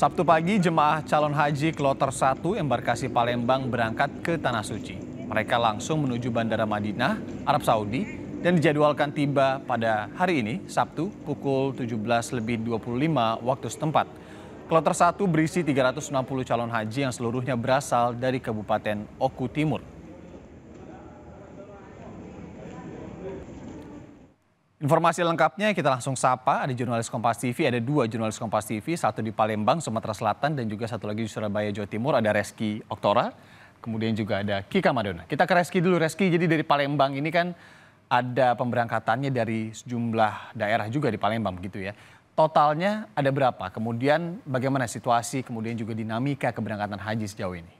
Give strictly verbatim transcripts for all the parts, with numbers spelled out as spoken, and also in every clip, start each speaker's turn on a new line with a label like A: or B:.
A: Sabtu pagi, jemaah calon haji Kloter satu embarkasi Palembang berangkat ke Tanah Suci. Mereka langsung menuju Bandara Madinah, Arab Saudi, dan dijadwalkan tiba pada hari ini, Sabtu, pukul tujuh belas lebih dua puluh lima waktu setempat. Kloter satu berisi tiga ratus enam puluh calon haji yang seluruhnya berasal dari Kabupaten Oku Timur. Informasi lengkapnya kita langsung sapa, ada jurnalis Kompas T V, ada dua jurnalis Kompas T V, satu di Palembang, Sumatera Selatan, dan juga satu lagi di Surabaya, Jawa Timur, ada Reski Oktora, kemudian juga ada Kika Madona. Kita ke Reski dulu, Reski, jadi dari Palembang ini kan ada pemberangkatannya dari sejumlah daerah juga di Palembang gitu ya. Totalnya ada berapa? Kemudian bagaimana situasi, kemudian juga dinamika keberangkatan haji sejauh ini?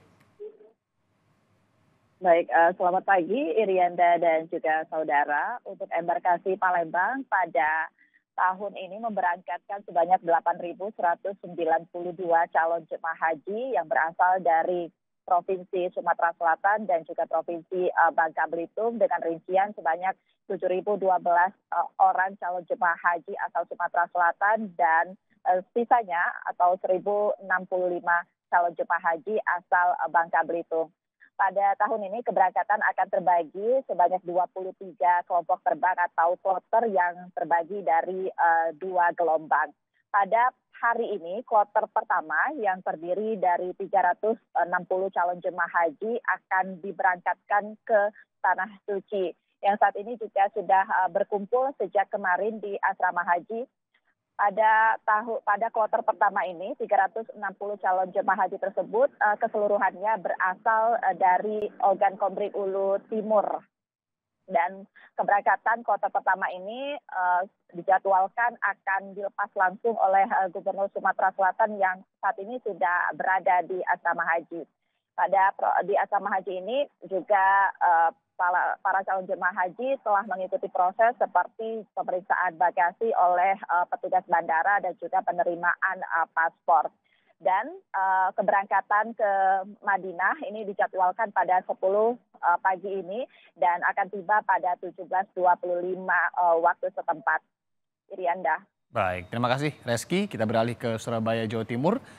B: Baik, uh, selamat pagi Irianda dan juga saudara. Untuk embarkasi Palembang pada tahun ini memberangkatkan sebanyak delapan ribu seratus sembilan puluh dua calon jemaah haji yang berasal dari Provinsi Sumatera Selatan dan juga Provinsi uh, Bangka Belitung dengan rincian sebanyak tujuh ribu dua belas uh, orang calon jemaah haji asal Sumatera Selatan dan uh, sisanya atau seribu enam puluh lima calon jemaah haji asal uh, Bangka Belitung. Pada tahun ini keberangkatan akan terbagi sebanyak dua puluh tiga kelompok terbang atau kloter yang terbagi dari uh, dua gelombang. Pada hari ini kloter pertama yang terdiri dari tiga ratus enam puluh calon jemaah haji akan diberangkatkan ke Tanah Suci yang saat ini juga sudah uh, berkumpul sejak kemarin di asrama haji. Pada tahun pada kloter pertama ini tiga ratus enam puluh calon jemaah haji tersebut uh, keseluruhannya berasal uh, dari Ogan Komering Ulu Timur dan keberangkatan kloter pertama ini uh, dijadwalkan akan dilepas langsung oleh uh, Gubernur Sumatera Selatan yang saat ini sudah berada di asrama haji. Pada di asrama haji ini juga uh, para, para calon jemaah haji telah mengikuti proses seperti pemeriksaan bagasi oleh uh, petugas bandara dan juga penerimaan uh, paspor. Dan uh, keberangkatan ke Madinah ini dijadwalkan pada sepuluh uh, pagi ini dan akan tiba pada tujuh belas dua puluh lima uh, waktu setempat. Irianda.
A: Baik, terima kasih Reski. Kita beralih ke Surabaya, Jawa Timur.